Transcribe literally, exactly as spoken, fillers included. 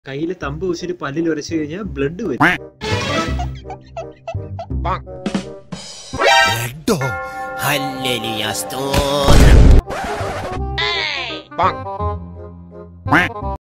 കയ്യില് തമ്പ് വെച്ചിട്ട് പല്ലിൽ ഉരച്ചു കഴിഞ്ഞാൽ ബ്ലഡ് വരും. ഹല്ലേലൂയ സ്തോത്രം.